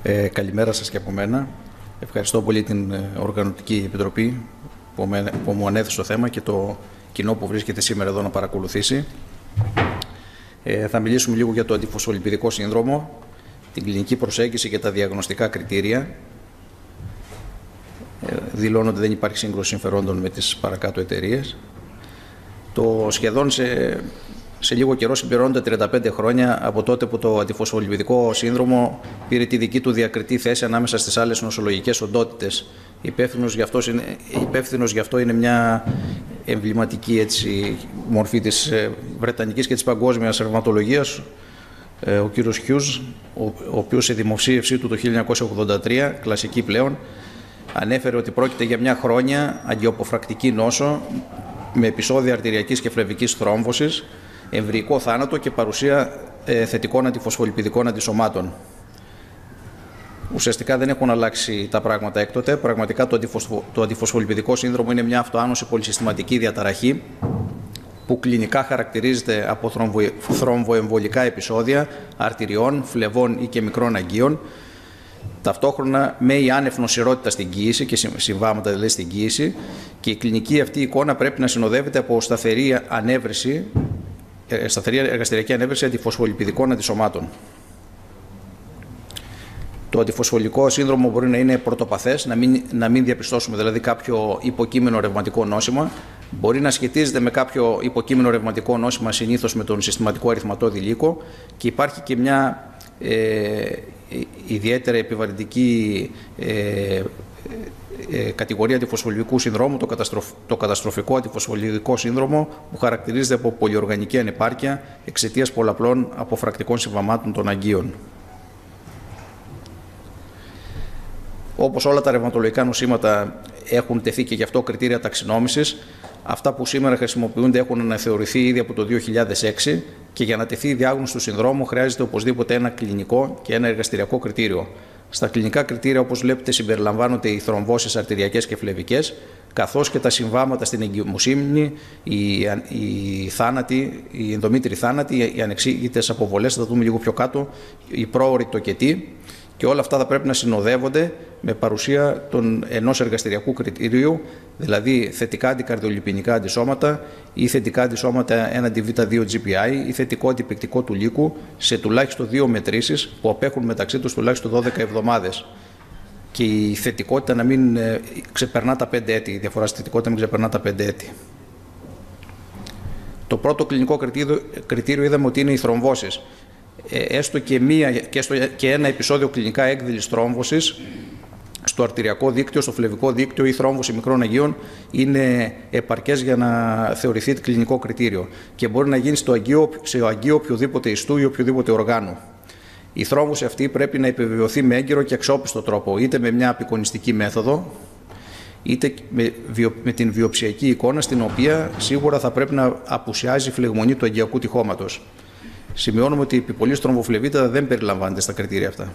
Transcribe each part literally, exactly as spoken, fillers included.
Ε, καλημέρα σας και από μένα. Ευχαριστώ πολύ την Οργανωτική Επιτροπή που, με, που μου ανέθεσε το θέμα και το κοινό που βρίσκεται σήμερα εδώ να παρακολουθήσει. Ε, θα μιλήσουμε λίγο για το αντιφωσφολιπιδικό σύνδρομο, την κλινική προσέγγιση και τα διαγνωστικά κριτήρια. Ε, δηλώνω ότι δεν υπάρχει σύγκρουση συμφερόντων με τις παρακάτω εταιρείες. Το σχεδόν σε, σε λίγο καιρό συμπληρώνονται τριάντα πέντε χρόνια από τότε που το αντιφωσφολιπιδικό σύνδρομο πήρε τη δική του διακριτή θέση ανάμεσα στις άλλες νοσολογικές οντότητες. Υπεύθυνος γι' αυτό είναι, υπεύθυνος γι' αυτό είναι μια εμβληματική έτσι, μορφή της βρετανικής και της παγκόσμιας ρευματολογίας, ο κύριος Χιούς, ο, ο οποίος σε δημοσίευσή του το χίλια εννιακόσια ογδόντα τρία, κλασική πλέον, ανέφερε ότι πρόκειται για μια χρόνια αγκιοποφρακτική νόσο με επεισόδια αρτηριακής και φλεβικής θρόμβωσης, εμβρυϊκό θάνατο και παρουσία ε, θετικών αντιφωσφολιπιδικών αντισωμάτων. Ουσιαστικά δεν έχουν αλλάξει τα πράγματα έκτοτε. Πραγματικά το, αντιφωσφο... το αντιφωσφολιπιδικό σύνδρομο είναι μια αυτοάνωση πολυσυστηματική διαταραχή που κλινικά χαρακτηρίζεται από θρομβο... θρομβοεμβολικά επεισόδια αρτηριών, φλεβών ή και μικρών αγκίων, ταυτόχρονα με η άνευ νοσηρότητα στην κοίηση και συμβάματα δηλαδή στην κοίηση, και η κλινική αυτή εικόνα πρέπει να συνοδεύεται από σταθερή ανέβρεση, σταθερή εργαστηριακή ανέβρεση αντιφωσφολιπιδικών αντισωμάτων. Το αντιφωσφολικό σύνδρομο μπορεί να είναι πρωτοπαθές, να μην, να μην διαπιστώσουμε δηλαδή κάποιο υποκείμενο ρευματικό νόσημα. Μπορεί να σχετίζεται με κάποιο υποκείμενο ρευματικό νόσημα, συνήθως με τον συστηματικό αριθματώδη λύκο, και υπάρχει και μια ε, ιδιαίτερα επιβαρυντική ε, ε, ε, κατηγορία αντιφωσφολιπιδικού συνδρόμου, το, καταστροφ, το καταστροφικό αντιφωσφολιπιδικό σύνδρομο, που χαρακτηρίζεται από πολυοργανική ανεπάρκεια εξαιτίας πολλαπλών αποφρακτικών συμβαμάτων των αγκίων. Όπως όλα τα ρευματολογικά νοσήματα έχουν τεθεί και γι' αυτό κριτήρια ταξινόμησης, αυτά που σήμερα χρησιμοποιούνται έχουν αναθεωρηθεί ήδη από το δύο χιλιάδες έξι, και για να τεθεί η διάγνωση του συνδρόμου χρειάζεται οπωσδήποτε ένα κλινικό και ένα εργαστηριακό κριτήριο. Στα κλινικά κριτήρια, όπως βλέπετε, συμπεριλαμβάνονται οι θρομβώσεις αρτηριακές και φλεβικές, καθώς και τα συμβάματα στην εγκυμοσύμνη, οι, οι θάνατοι, οι ενδομήτροι θάνατοι, οι ανεξήγητες αποβολές, θα τα δούμε λίγο πιο κάτω, η πρόωρη τοκετή. Και όλα αυτά θα πρέπει να συνοδεύονται με παρουσία των ενός εργαστηριακού κριτηρίου, δηλαδή θετικά αντικαρδιολιπινικά αντισώματα ή θετικά αντισώματα έναντι β δύο τζι πι άι ή θετικό αντιπικτικό του λύκου σε τουλάχιστον δύο μετρήσεις που απέχουν μεταξύ τους τουλάχιστον δώδεκα εβδομάδες. Και η θετικότητα να μην ξεπερνά τα πέντε έτη, η διαφορά στη θετικότητα να μην ξεπερνά τα πέντε έτη. Το πρώτο κλινικό κριτήριο, κριτήριο είδαμε ότι είναι οι θρομβώσεις. Έστω και, μία, και, έστω και ένα επεισόδιο κλινικά έκδηλης θρόμβωσης στο αρτηριακό δίκτυο, στο φλεβικό δίκτυο ή θρόμβωση μικρών αγκίων είναι επαρκές για να θεωρηθεί κλινικό κριτήριο, και μπορεί να γίνει στο αγκείο, σε αγκείο οποιοδήποτε ιστού ή οποιοδήποτε οργάνου. Η θρόμβωση αυτή πρέπει να επιβεβαιωθεί με έγκυρο και αξιόπιστο τρόπο, είτε με μια απεικονιστική μέθοδο, είτε με, βιο, με την βιοψιακή εικόνα, στην οποία σίγουρα θα πρέπει να απουσιάζει η φλεγμονή του αγκιακού τυχώματος. Σημειώνουμε ότι η επιπολής θρομβοφλεβίτιδα δεν περιλαμβάνεται στα κριτήρια αυτά.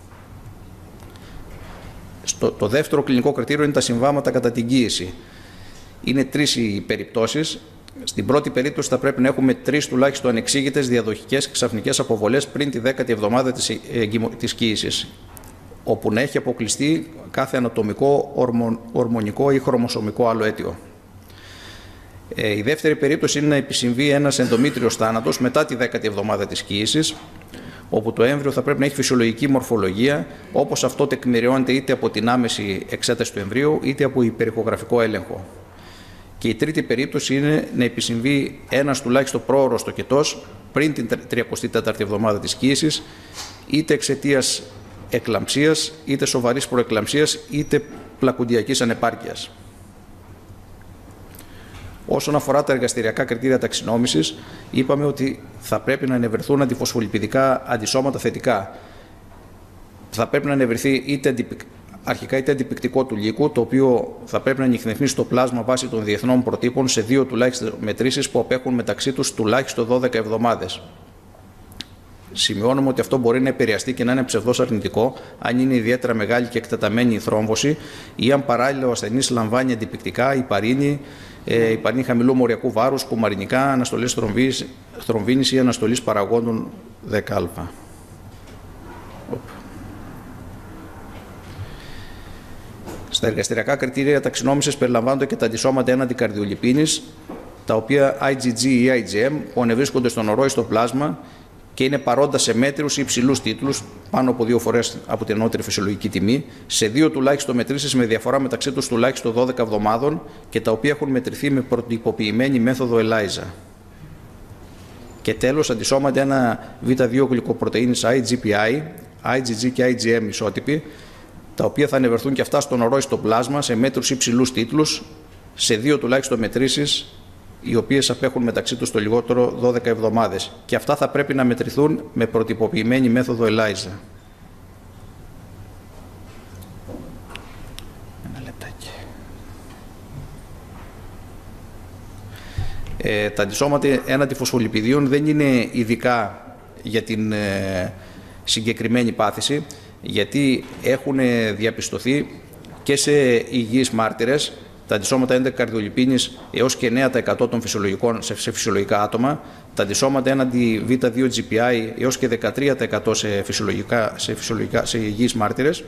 Στο, το δεύτερο κλινικό κριτήριο είναι τα συμβάματα κατά την κοίηση. Είναι τρεις οι περιπτώσεις. Στην πρώτη περίπτωση θα πρέπει να έχουμε τρεις τουλάχιστον ανεξήγητες διαδοχικές ξαφνικές αποβολές πριν τη δέκατη εβδομάδα της, της κοίησης, όπου να έχει αποκλειστεί κάθε ανατομικό, ορμο, ορμονικό ή χρωμοσωμικό άλλο αίτιο. Ε, η δεύτερη περίπτωση είναι να επισυμβεί ένας ενδομήτριος θάνατος μετά τη δέκατη εβδομάδα της κοίησης, όπου το έμβριο θα πρέπει να έχει φυσιολογική μορφολογία, όπως αυτό τεκμηριώνεται είτε από την άμεση εξέταση του εμβρίου είτε από υπερηχογραφικό έλεγχο. Και η τρίτη περίπτωση είναι να επισυμβεί ένας τουλάχιστον πρόωρος τοκετός πριν την τριακοστή τέταρτη εβδομάδα της κοίησης, είτε εξαιτίας εκλαμψίας, είτε σοβαρής προεκλαμψίας, είτε πλακουντιακής ανεπάρκειας. Όσον αφορά τα εργαστηριακά κριτήρια ταξινόμησης, είπαμε ότι θα πρέπει να ανεβρεθούν αντιφωσφολιπιδικά αντισώματα θετικά. Θα πρέπει να ανεβρεθεί είτε αντιπικ... αρχικά είτε αντιπικτικό του λύκου, το οποίο θα πρέπει να ανιχνευτεί στο πλάσμα βάσει των διεθνών προτύπων σε δύο τουλάχιστον μετρήσεις που απέχουν μεταξύ τους τουλάχιστον δώδεκα εβδομάδες. Σημειώνουμε ότι αυτό μπορεί να επηρεαστεί και να είναι ψευδώς αρνητικό αν είναι ιδιαίτερα μεγάλη και εκτεταμένη η θρόμβωση ή αν παράλληλα ο ασθενής λαμβάνει αντιπικτικά, υπαρίνη, ε, υπαρίνη χαμηλού μοριακού βάρους, κουμαρινικά, αναστολές θρομβίνης ή αναστολής παραγόντων δέκα α. Στα εργαστηριακά κριτήρια ταξινόμησης περιλαμβάνονται και τα αντισώματα έναντι καρδιολιπίνης, τα οποία άι τζι τζι ή άι τζι εμ, που ανεβρίσκονται στον ορό ή στο πλάσμα και είναι παρόντα σε μέτριους ή υψηλούς τίτλους, πάνω από δύο φορές από την ανώτερη φυσιολογική τιμή, σε δύο τουλάχιστον μετρήσεις με διαφορά μεταξύ τους τουλάχιστον δώδεκα εβδομάδων και τα οποία έχουν μετρηθεί με προτυποποιημένη μέθοδο ELISA. Και τέλος, αντισώματα ένα β δύο γλυκοπρωτεΐνης άι τζι πι άι, άι τζι τζι και άι τζι εμ ισότυποι, τα οποία θα ανεβερθούν και αυτά στον ορό ή στο πλάσμα σε μέτρους ή υψηλούς τίτλους, σε δύο τουλάχιστον μετρήσεις, οι οποίες απέχουν μεταξύ τους το λιγότερο δώδεκα εβδομάδες. Και αυτά θα πρέπει να μετρηθούν με προτυποποιημένη μέθοδο ELISA. Ένα λεπτάκι. Ε, τα αντισώματα έναντι φωσφολιπιδίων δεν είναι ειδικά για την ε, συγκεκριμένη πάθηση, γιατί έχουν διαπιστωθεί και σε υγιείς μάρτυρες τα αντισώματα έναντι καρδιολιπίνης έως και εννέα τοις εκατό των φυσιολογικών, σε, σε φυσιολογικά άτομα, τα αντισώματα έναντι β δύο τζι πι άι έως και δεκατρία τοις εκατό σε, φυσιολογικά, σε, φυσιολογικά, σε υγιείς μάρτυρες,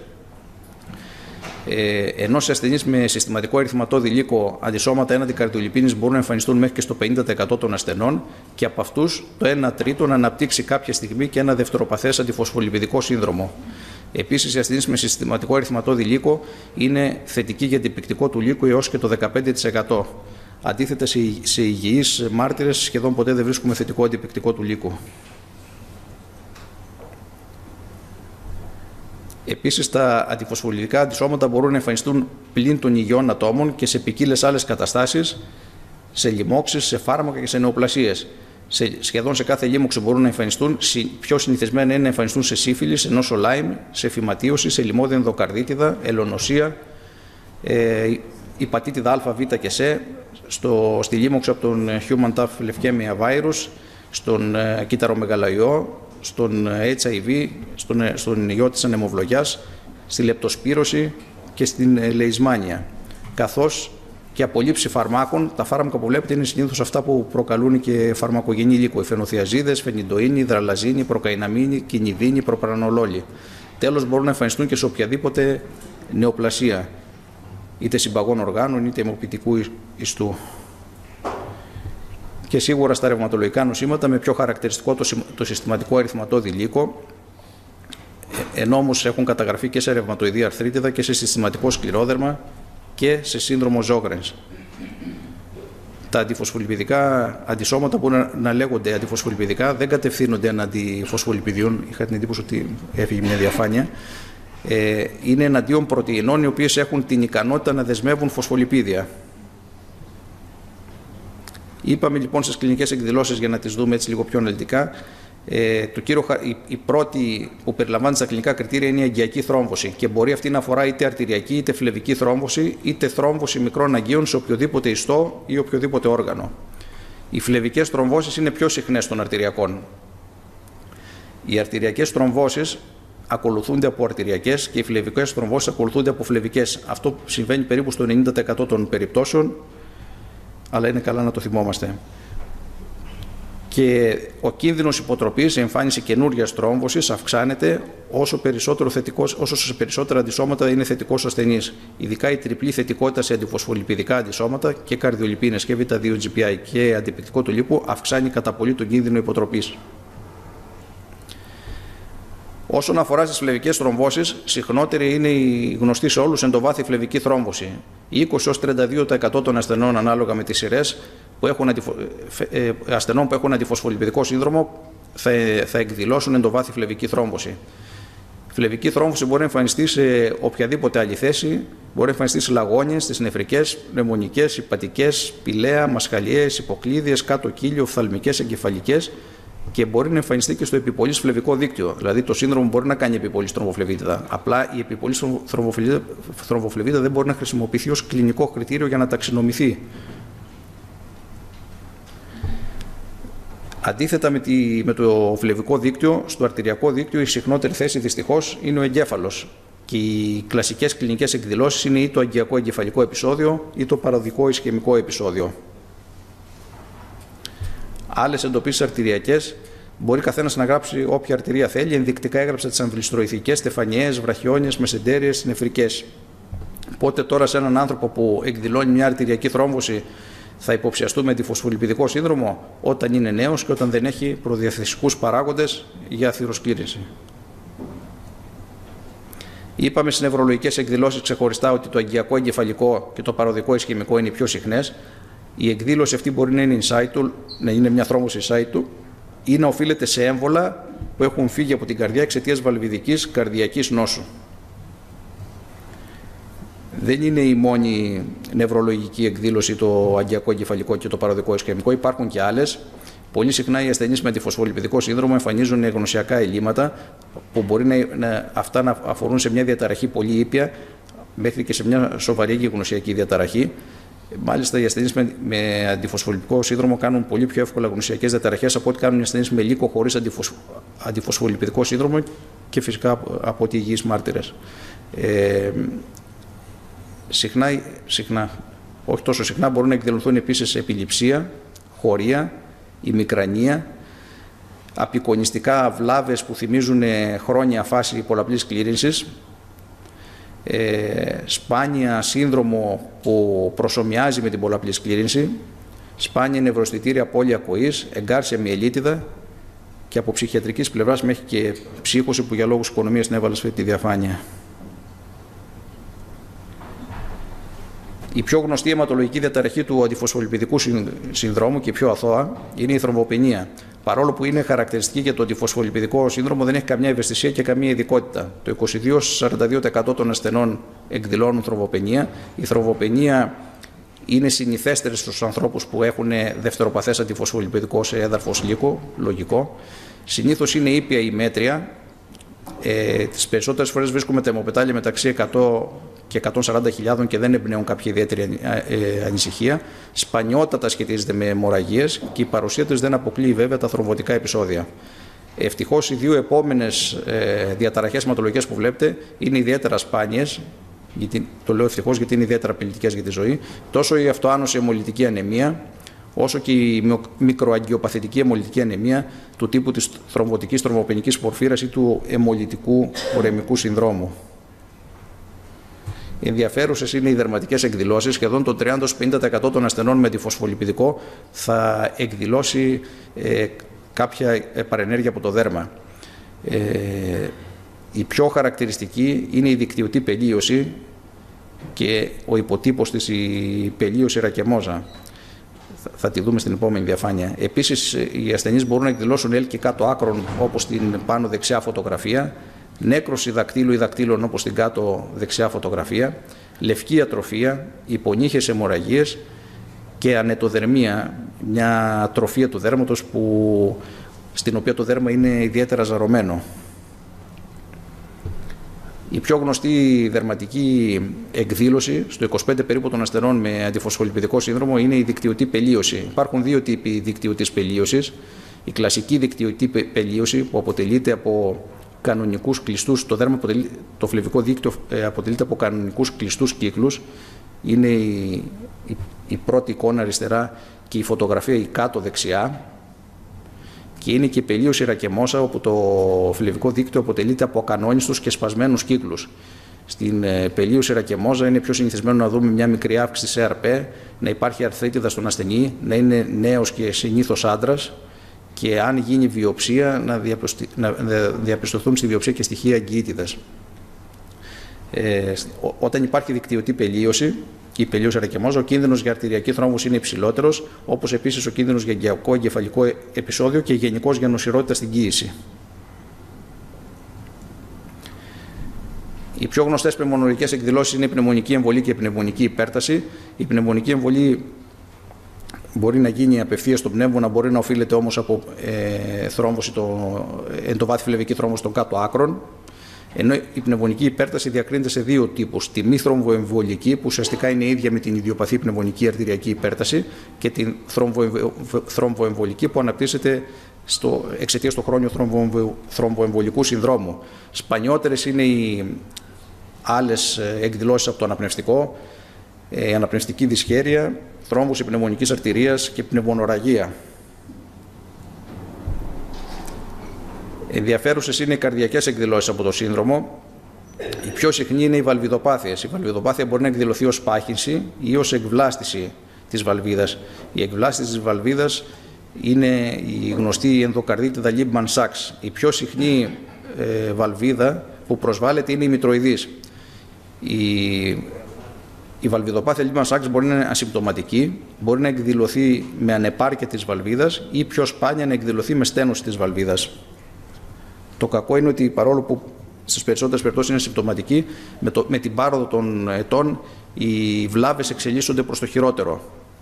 ε, ενώ σε ασθενείς με συστηματικό ερυθματώδη λύκο αντισώματα έναντι καρδιολιπίνης μπορούν να εμφανιστούν μέχρι και στο πενήντα τοις εκατό των ασθενών και από αυτούς το ένα τρίτο να αναπτύξει κάποια στιγμή και ένα δευτεροπαθές αντιφωσφολιπιδικό σύνδρομο. Επίσης, οι ασθενείς με συστηματικό ερυθματώδη λύκο είναι θετικοί για αντιπυκτικό του λύκου έως και το δεκαπέντε τοις εκατό. Αντίθετα, σε υγιείς μάρτυρες σχεδόν ποτέ δεν βρίσκουμε θετικό αντιπυκτικό του λύκου. Επίσης, τα αντιφωσφολιπιδικά αντισώματα μπορούν να εμφανιστούν πλην των υγιών ατόμων και σε ποικίλες άλλες καταστάσεις, σε λοιμώξεις, σε φάρμακα και σε νεοπλασίες. Σε, σχεδόν σε κάθε λίμωξη μπορούν να εμφανιστούν, πιο συνηθισμένα είναι να εμφανιστούν σε σύφυλλη, σε νόσο Lyme, σε φυματίωση, σε λιμώδη ενδοκαρδίτιδα, ελονοσία, ε, υπατήτιδα Α, Β και Σ, στο, στη λίμωξη από τον Human Tough Leukemia Virus, στον ε, κύτταρο-μεγαλαϊό, στον έιτς άι βι, στον, στον ιό της ανεμοβλογιάς, στη λεπτοσπύρωση και στην ε, λεϊσμάνια. Καθώς και απολύψη φαρμάκων, τα φάρμακα που βλέπετε είναι συνήθως αυτά που προκαλούν και φαρμακογενή λύκο. Οι φενοθιαζίδες, φενιντοίνη, δραλαζίνη, προκαϊναμίνη, κινηδίνη, προπρανολόλη. Τέλος, μπορούν να εμφανιστούν και σε οποιαδήποτε νεοπλασία, είτε συμπαγών οργάνων είτε αιμοποιητικού ιστού. Και σίγουρα στα ρευματολογικά νοσήματα με πιο χαρακτηριστικό το, το συστηματικό ερυθματώδη λύκο, ενώ όμως έχουν καταγραφεί και σε ρευματοειδή αρθρίτιδα και σε συστηματικό σκληρόδερμα και σε σύνδρομο Ζόγκρενς. Τα αντιφωσφολιπιδικά αντισώματα που να, να λέγονται αντιφωσφολιπιδικά δεν κατευθύνονται εναντί φωσφολιπιδιών. Είχα την εντύπωση ότι έφυγε μια διαφάνεια. Ε, είναι εναντίον πρωτεϊνών οι οποίες έχουν την ικανότητα να δεσμεύουν φωσφολιπίδια. Είπαμε λοιπόν στις κλινικές εκδηλώσεις, για να τις δούμε έτσι λίγο πιο αναλυτικά, Ε, το κύριο, η, η πρώτη που περιλαμβάνει στα κλινικά κριτήρια είναι η αγκιακή θρόμβωση και μπορεί αυτή να αφορά είτε αρτηριακή είτε φλεβική θρόμβωση είτε θρόμβωση μικρών αγκίων σε οποιοδήποτε ιστό ή οποιοδήποτε όργανο. Οι φλεβικές θρομβώσεις είναι πιο συχνές των αρτηριακών. Οι αρτηριακές θρομβώσεις ακολουθούνται από αρτηριακές και οι φλεβικές θρομβώσεις ακολουθούνται από φλεβικές. Αυτό συμβαίνει περίπου στο ενενήντα τοις εκατό των περιπτώσεων, αλλά είναι καλά να το θυμόμαστε. Και ο κίνδυνος υποτροπής, η εμφάνιση καινούργιας θρόμβωσης αυξάνεται όσο, περισσότερο θετικός, όσο σε περισσότερα αντισώματα είναι θετικός ο ασθενής. Ειδικά η τριπλή θετικότητα σε αντιφωσφολιπιδικά αντισώματα και καρδιολιπίνες και β δύο τζι πι άι και αντιπυκτικό του λίπου αυξάνει κατά πολύ τον κίνδυνο υποτροπής. Όσον αφορά στις φλεβικές θρομβώσεις, συχνότερη είναι η γνωστή σε όλους εντοβάθη φλεβική θρόμβωση. είκοσι έως τριάντα δύο τοις εκατό των ασθενών ανάλογα με τις σειρές που έχουν αντιφο... ε, ασθενών που έχουν αντιφωσφολιπιδικό σύνδρομο θα, θα εκδηλώσουν εντοβάθη φλεβική θρόμβωση. Η φλεβική θρόμβωση μπορεί να εμφανιστεί σε οποιαδήποτε άλλη θέση, μπορεί να εμφανιστεί σε λαγόνιες, στις νεφρικές, πνευμονικές, υπατικές, πηλαία, μασχαλιές, υποκλίδιες, κάτω κύλιο, οφθαλμικές, εγκεφαλικές και μπορεί να εμφανιστεί και στο επιπολής φλεβικό δίκτυο. Δηλαδή το σύνδρομο μπορεί να κάνει επιπολής θρομβοφλεβίτιδα. Απλά η επιπολής θρομβοφλεβίτιδα δεν μπορεί να χρησιμοποιηθεί ως κλινικό κριτήριο για να ταξινομηθεί. Αντίθετα με, τη, με το φλεβικό δίκτυο, στο αρτηριακό δίκτυο η συχνότερη θέση δυστυχώς είναι ο εγκέφαλος. Και οι κλασικές κλινικές εκδηλώσεις είναι ή το αγκιακό εγκεφαλικό επεισόδιο ή το παροδικό ισκαιμικό επεισόδιο. Άλλες εντοπίσεις αρτηριακές μπορεί καθένας να γράψει όποια αρτηρία θέλει. Ενδεικτικά έγραψα τις αμβληστροηθικές, στεφανιές, βραχιόνιες, μεσεντέριες, νεφρικές. Πότε τώρα σε έναν άνθρωπο που εκδηλώνει μια αρτηριακή θρόμβωση θα υποψιαστούμε αντιφωσφολιπιδικό σύνδρομο? Όταν είναι νέος και όταν δεν έχει προδιαθεσικούς παράγοντες για αθυροσκλήρυνση. Είπαμε στις νευρολογικές εκδηλώσεις ξεχωριστά ότι το αγκιακό εγκεφαλικό και το παροδικό ισχυμικό είναι οι πιο συχνές. Η εκδήλωση αυτή μπορεί να είναι in situ, να είναι μια θρόμβωση in situ, ή να οφείλεται σε έμβολα που έχουν φύγει από την καρδιά εξαιτίας βαλβιδικής καρδιακής νόσου. Δεν είναι η μόνη νευρολογική εκδήλωση το αγκιακό εγκεφαλικό και το παροδικό ισχυμικό, υπάρχουν και άλλες. Πολύ συχνά οι ασθενείς με αντιφωσφολιπιδικό σύνδρομο εμφανίζουν γνωσιακά ελλείμματα που μπορεί να, να, αυτά να αφορούν σε μια διαταραχή πολύ ήπια μέχρι και σε μια σοβαρή και γνωσιακή διαταραχή. Μάλιστα, οι ασθενείς με, με αντιφωσφολιπιδικό σύνδρομο κάνουν πολύ πιο εύκολα γνωσιακές διαταραχές από ό,τι κάνουν οι ασθενείς με λύκο χωρίς αντιφωσ, αντιφωσφολιπιδικό σύνδρομο και φυσικά από ό,τι υγιείς μάρτυρες. Ε, συχνά, συχνά, όχι τόσο συχνά, μπορούν να εκδηλωθούν επίσης επιληψία, χωρία, ημικρανία, απεικονιστικά βλάβες που θυμίζουν χρόνια φάση πολλαπλής κλήρυνσης, ε, σπάνια σύνδρομο που προσομοιάζει με την πολλαπλή σκλήρυνση, σπάνια νευροαισθητήρια απώλεια ακοής, εγκάρσια μυελίτιδα και από ψυχιατρικής πλευράς μέχρι και ψύχωση που για λόγους οικονομίας την έβαλε στη διαφάνεια. Η πιο γνωστή αιματολογική διαταραχή του αντιφωσφολιπιδικού συνδρόμου και η πιο αθώα είναι η θρομβοπενία. Παρόλο που είναι χαρακτηριστική για το αντιφωσφολιπιδικό σύνδρομο, δεν έχει καμιά ευαισθησία και καμία ειδικότητα. Το είκοσι δύο με σαράντα δύο τοις εκατό των ασθενών εκδηλώνουν θρομβοπενία. Η θρομβοπενία είναι συνηθέστερη στους ανθρώπους που έχουν δευτεροπαθές αντιφωσφολιπιδικό σε έδαφος λύκο, λογικό. Συνήθως είναι ήπια ή μέτρια. Ε, τις περισσότερες φορές βρίσκουμε τα αιμοπετάλια μεταξύ εκατό και εκατόν σαράντα χιλιάδων και δεν εμπνέουν κάποια ιδιαίτερη ε, ανησυχία. Σπανιότατα σχετίζεται με αιμορραγίες και η παρουσία τους δεν αποκλείει βέβαια τα θρομβωτικά επεισόδια. Ευτυχώς οι δύο επόμενες ε, διαταραχές αιματολογικές που βλέπετε είναι ιδιαίτερα σπάνιες. Γιατί, το λέω ευτυχώς γιατί είναι ιδιαίτερα απειλητικές για τη ζωή. Τόσο η αυτοάνωση αιμολυτική ανεμία, όσο και η μικροαγκιοπαθητική αιμολυτική ανεμία του τύπου της θρομβωτικής θρομβοπενικής πορφύρας ή του αιμολυτικού ουρεμικού συνδρόμου. Ενδιαφέρουσες είναι οι δερματικές εκδηλώσεις. Σχεδόν το τριάντα με πενήντα τοις εκατό των ασθενών με αντιφωσφολιπιδικό θα εκδηλώσει ε, κάποια παρενέργεια από το δέρμα. Ε, η πιο χαρακτηριστική είναι η δικτυωτή πελίωση και ο υποτύπος της η πελίωση ρακεμόζα. Θα τη δούμε στην επόμενη διαφάνεια. Επίσης, οι ασθενείς μπορούν να εκδηλώσουν έλκη κάτω άκρων, όπως στην πάνω δεξιά φωτογραφία, νέκρωση δακτύλου ή δακτύλων, όπως στην κάτω δεξιά φωτογραφία, λευκή ατροφία, υπονύχες αιμορραγίες και ανετοδερμία, μια ατροφία του δέρματος που, στην οποία το δέρμα είναι ιδιαίτερα ζαρωμένο. Η πιο γνωστή δερματική εκδήλωση στο είκοσι πέντε περίπου των ασθενών με αντιφωσφολιπιδικό σύνδρομο είναι η δικτυωτή πελίωση. Υπάρχουν δύο τύποι δικτυωτής πελίωσης. Η κλασική δικτυωτή πελίωση που αποτελείται από κανονικούς κλειστούς, το δέρμα αποτελεί, το φλεβικό δίκτυο ε, αποτελείται από κανονικούς κλειστούς κύκλους. Είναι η, η, η πρώτη εικόνα αριστερά και η φωτογραφία η κάτω δεξιά. Και είναι και η πελίωση ρακεμόσα, όπου το φλεβικό δίκτυο αποτελείται από ακανόνιστους και σπασμένους κύκλους. Στην ε, πελίωση ρακεμόζα είναι πιο συνηθισμένο να δούμε μια μικρή αύξηση σε αρπέ, να υπάρχει αρθρίτιδα στον ασθενή, να είναι νέος και συνήθως άντρας και αν γίνει βιοψία να, διαπιστω... να διαπιστωθούν στη βιοψία και στοιχεία αγκιήτιδας. Ε, όταν υπάρχει δικτυωτή πελίωση, η πελίωση ρακεμόζα, ο κίνδυνος για αρτηριακή θρόμβωση είναι υψηλότερος, όπως επίσης ο κίνδυνος για αγκιακό εγκεφαλικό επεισόδιο και γενικώς για νοσηρότητα στην κοίηση. Οι πιο γνωστές πνευμονολογικές εκδηλώσεις είναι η πνευμονική εμβολή και η πνευμονική υπέρταση. Η πνευμονική εμβολή μπορεί να γίνει απευθείας στον πνεύμονα, μπορεί να οφείλεται όμως από ε, θρόμβωση, το, εντοβάθη φλεβική θρόμβωση των κάτω άκρων. Ενώ η πνευμονική υπέρταση διακρίνεται σε δύο τύπους. Τη μη θρομβοεμβολική, που ουσιαστικά είναι ίδια με την ιδιοπαθή πνευμονική αρτηριακή υπέρταση, και την θρομβοεμβολική, που αναπτύσσεται εξαιτίας του χρόνιου θρομβοεμβολικού συνδρόμου. Σπανιότερες είναι οι άλλες εκδηλώσεις από το αναπνευστικό, η αναπνευστική δυσχέρεια, θρόμβωση πνευμονικής αρτηρίας και πνευμονορραγία. Ενδιαφέρουσες είναι οι καρδιακές εκδηλώσεις από το σύνδρομο. Η πιο συχνή είναι οι βαλβιδοπάθειες. Η βαλβιδοπάθεια μπορεί να εκδηλωθεί ως πάχυνση ή ως εκβλάστηση της βαλβίδας. Η εκβλάστηση της βαλβίδας είναι η γνωστή ενδοκαρδίτιδα Liebman-Sachs. Η πιο συχνή ε, βαλβίδα που προσβάλλεται είναι η μητροειδής. Η, η βαλβιδοπάθεια Liebman-Sachs μπορεί να είναι ασυμπτωματική, μπορεί να εκδηλωθεί με ανεπάρκεια της βαλβίδας ή πιο σπάνια να εκδηλωθεί με στένωση της βαλβίδας. Το κακό είναι ότι παρόλο που στις περισσότερες περιπτώσεις είναι συμπτωματική, με, το, με την πάροδο των ετών οι βλάβες εξελίσσονται προς το χειρότερο.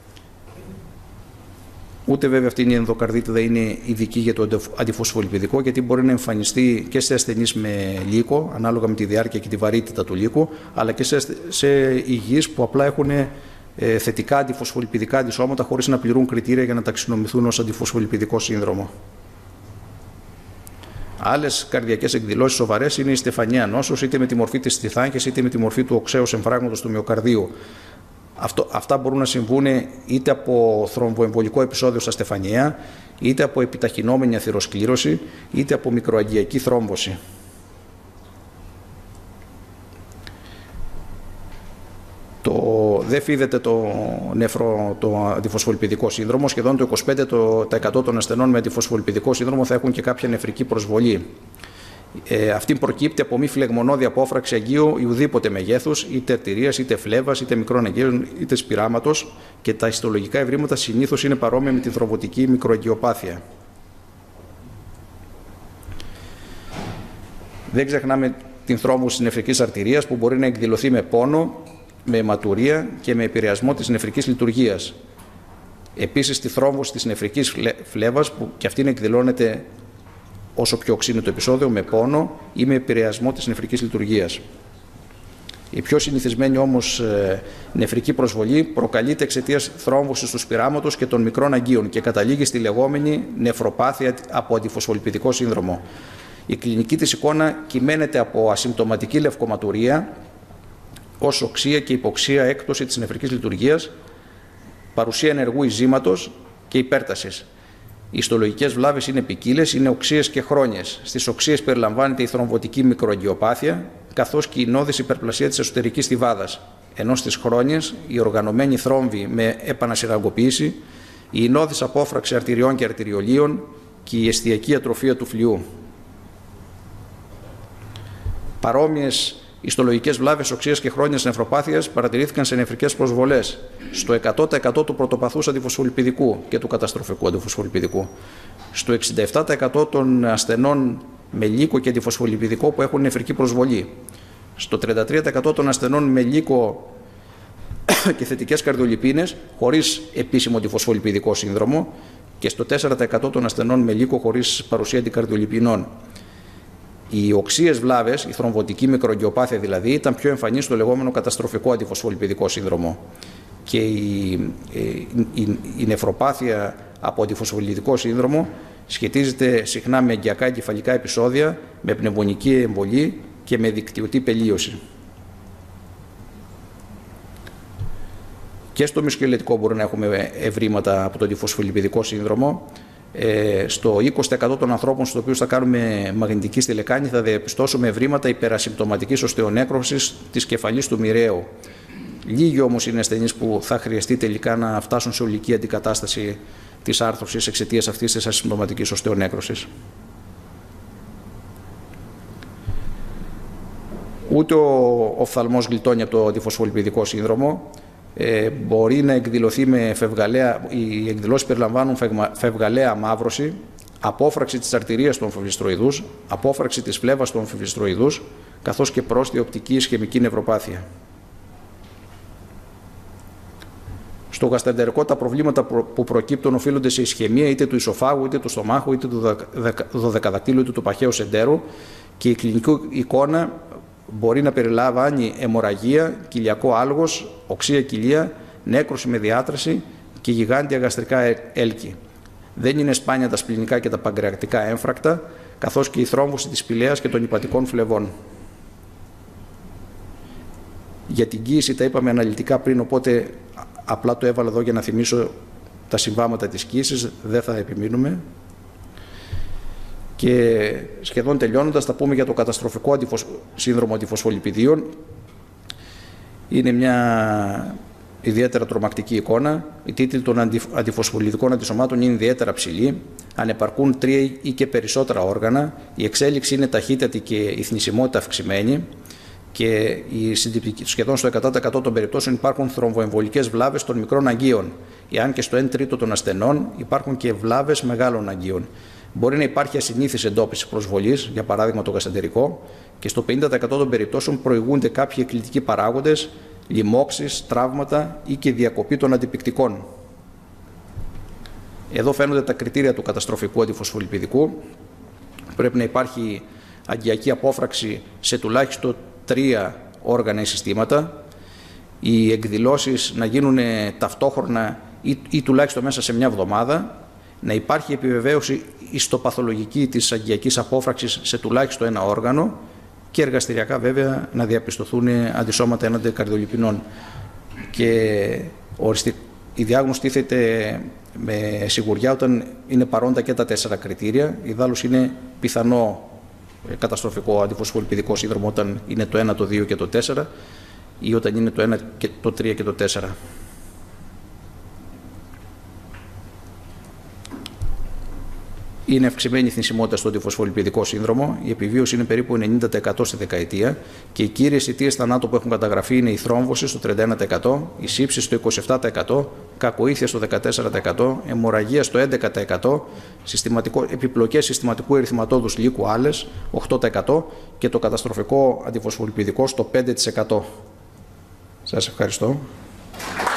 Ούτε βέβαια αυτή η ενδοκαρδίτιδα είναι ειδική για το αντιφωσφολιπιδικό, γιατί μπορεί να εμφανιστεί και σε ασθενείς με λύκο, ανάλογα με τη διάρκεια και τη βαρύτητα του λύκου, αλλά και σε, σε υγιείς που απλά έχουν ε, θετικά αντιφωσφολιπιδικά αντισώματα χωρίς να πληρούν κριτήρια για να ταξινομηθούν ως αντιφωσφολιπιδικό σύνδρομο. Άλλες καρδιακές εκδηλώσεις σοβαρές είναι η στεφανία νόσος, είτε με τη μορφή της στιθάγχης είτε με τη μορφή του οξέως εμφράγματος του μυοκαρδίου. Αυτό, αυτά μπορούν να συμβούν είτε από θρομβοεμβολικό επεισόδιο στα στεφανιαία, είτε από επιταχυνόμενη αθυροσκλήρωση, είτε από μικροαγγειακή θρόμβωση. Το, δεν φύδεται το, νεφρο, το αντιφωσφολιπιδικό σύνδρομο. Σχεδόν το είκοσι πέντε τοις εκατό των ασθενών με αντιφωσφολιπιδικό σύνδρομο θα έχουν και κάποια νεφρική προσβολή. Ε, αυτή προκύπτει από μη φλεγμονώδη απόφραξη αγκείου ή ουδήποτε μεγέθους, είτε αρτηρίας, είτε φλέβας, είτε μικρών αγκαίων, είτε σπυράματος, και τα ιστολογικά ευρήματα συνήθως είναι παρόμοια με την θρομβωτική μικροαγκαιοπάθεια. Δεν ξεχνάμε την θρόμβωση της νεφρικής αρτηρίας, που μπορεί να εκδηλωθεί με πόνο, με αιματουρία και με επηρεασμό της νεφρικής λειτουργίας. Επίσης, τη θρόμβωση της νεφρικής φλέβας, που και αυτή εκδηλώνεται όσο πιο οξύ είναι το επεισόδιο, με πόνο ή με επηρεασμό της νεφρικής λειτουργίας. Η πιο συνηθισμένη όμως ε, νεφρική προσβολή προκαλείται εξαιτίας θρόμβωσης του σπυράματος και των μικρών αγκείων και καταλήγει στη λεγόμενη νεφροπάθεια από αντιφωσφολιπιδικό σύνδρομο. Η κλινική της εικόνα κυμαίνεται από ασυμπτωματική λευκοματουρία ως οξία και υποξία έκπτωση της νεφρικής λειτουργίας, παρουσία ενεργού ειζήματος και υπέρτασης. Οι ιστολογικές βλάβες είναι ποικίλες, είναι οξείες και χρόνιες. Στις οξείες περιλαμβάνεται η θρομβωτική μικροαγκαιοπάθεια, καθώς και η νόδης υπερπλασία της εσωτερικής στιβάδας, ενώ στις χρόνιες η οργανωμένη θρόμβη με επανασυραγκοποίηση, η νόδης απόφραξη αρτηριών και αρτηριολίων και η εστιακή ατροφία του φλοιού. Παρόμοιες ιστολογικές βλάβες οξείας και χρόνιας νεφροπάθειας παρατηρήθηκαν σε νεφρικές προσβολές στο εκατό τοις εκατό του πρωτοπαθούς αντιφωσφολιπιδικού και του καταστροφικού αντιφωσφολιπιδικού, στο εξήντα επτά τοις εκατό των ασθενών με λύκο και αντιφωσφολιπιδικό που έχουν νεφρική προσβολή, στο τριάντα τρία τοις εκατό των ασθενών με λύκο και θετικές καρδιολιπίνες χωρίς επίσημο αντιφωσφολιπιδικό σύνδρομο και στο τέσσερα τοις εκατό των ασθενών με λύκο χωρίς παρουσία αντικαρδιολιπινών. Οι οξείες βλάβες, η θρομβωτική μικροαγκαιοπάθεια δηλαδή, ήταν πιο εμφανή στο λεγόμενο καταστροφικό αντιφωσφολιπιδικό σύνδρομο. Και η, η, η, η νεφροπάθεια από αντιφωσφολιπιδικό σύνδρομο σχετίζεται συχνά με εγκιακά εγκεφαλικά επεισόδια, με πνευμονική εμβολή και με δικτυωτή πελίωση. Και στο μυοσκελετικό μπορεί να έχουμε ευρήματα από το αντιφωσφολιπιδικό σύνδρομο. Ε, στο είκοσι τοις εκατό των ανθρώπων στους οποίους θα κάνουμε μαγνητική στηλεκάνη θα διαπιστώσουμε ευρήματα υπερασυμπτωματικής οστεονέκρωσης της κεφαλής του μοιραίου. Λίγοι όμως είναι ασθενείς που θα χρειαστεί τελικά να φτάσουν σε ολική αντικατάσταση της άρθρωσης εξαιτίας αυτής της ασυμπτωματικής οστεονέκρωσης. Ούτε ο οφθαλμός γλιτώνει από το αντιφωσφολιπιδικό σύνδρομο. Ε, μπορεί να εκδηλωθεί με φευγαλαία, οι εκδηλώσεις περιλαμβάνουν φευγαλαία μαύρωση, απόφραξη της αρτηρίας του αμφιβιστροειδούς, απόφραξη της φλέβας του αμφιβιστροειδούς, καθώς και πρόστια οπτική ισχαιμική νευροπάθεια. Στο γαστρεντερικό τα προβλήματα που προκύπτουν οφείλονται σε ισχαιμία είτε του ισοφάγου, είτε του στομάχου, είτε του δωδεκαδακτύλου, είτε του παχαίου εντερού, και η κλινική εικόνα μπορεί να περιλαμβάνει αιμορραγία, κοιλιακό άλγος, οξεία κοιλία, νέκρωση με διάτραση και γιγάντια γαστρικά έλκη. Δεν είναι σπάνια τα σπληνικά και τα παγκρεατικά έμφρακτα, καθώς και η θρόμβωση της σπηλαίας και των υπατικών φλεβών. Για την κοίηση τα είπαμε αναλυτικά πριν, οπότε απλά το έβαλα εδώ για να θυμίσω τα συμβάματα της κοίησης, δεν θα επιμείνουμε. Και σχεδόν τελειώνοντας, θα πούμε για το καταστροφικό αντιφωσ... σύνδρομο αντιφωσφολιπιδίων. Είναι μια ιδιαίτερα τρομακτική εικόνα. Οι τίτλοι των αντι... αντιφωσφολιπιδικών αντισωμάτων είναι ιδιαίτερα ψηλοί. Ανεπαρκούν τρία ή και περισσότερα όργανα. Η εξέλιξη είναι ταχύτατη και η θνησιμότητα αυξημένη. Και σχεδόν στο εκατό τοις εκατό των περιπτώσεων υπάρχουν θρομβοεμβολικές βλάβες των μικρών αγγείων. Εάν και στο ένα τρίτο των ασθενών υπάρχουν και βλάβες μεγάλων αγγείων. Μπορεί να υπάρχει ασυνήθις εντόπιση προσβολής, για παράδειγμα το γαστεντερικό, και στο πενήντα τοις εκατό των περιπτώσεων προηγούνται κάποιοι εκκλητικοί παράγοντες, λοιμώξεις, τραύματα ή και διακοπή των αντιπικτικών. Εδώ φαίνονται τα κριτήρια του καταστροφικού αντιφωσφολιπιδικού. Πρέπει να υπάρχει αγκιακή απόφραξη σε τουλάχιστον τρία όργανα ή συστήματα. Οι εκδηλώσεις να γίνουν ταυτόχρονα ή, ή τουλάχιστον μέσα σε μια εβδομάδα. Να υπάρχει επιβεβαίωση ιστοπαθολογική της αγκιακής απόφραξης σε τουλάχιστον ένα όργανο και εργαστηριακά βέβαια να διαπιστωθούν αντισώματα έναντι καρδιολιπινών. Και οριστικ... η διάγνωση τίθεται με σιγουριά όταν είναι παρόντα και τα τέσσερα κριτήρια. Ιδάλλως είναι πιθανό καταστροφικό αντιφωσφολιπιδικό σύνδρομο όταν είναι το ένα, το δύο και το τέσσερα ή όταν είναι το ένα, το τρία και το τέσσερα. Είναι αυξημένη η θνησιμότητα στο αντιφωσφολιπιδικό σύνδρομο. Η επιβίωση είναι περίπου ενενήντα τοις εκατό στη δεκαετία και οι κύριες αιτίες θανάτου που έχουν καταγραφεί είναι η θρόμβωση στο τριάντα ένα τοις εκατό, η σύψη στο είκοσι επτά τοις εκατό, κακοήθεια στο δεκατέσσερα τοις εκατό, αιμορραγία στο έντεκα τοις εκατό, συστηματικό, επιπλοκές συστηματικού ερυθματόδους λύκου άλλες οκτώ τοις εκατό και το καταστροφικό αντιφωσφολιπιδικό στο πέντε τοις εκατό. Σας ευχαριστώ.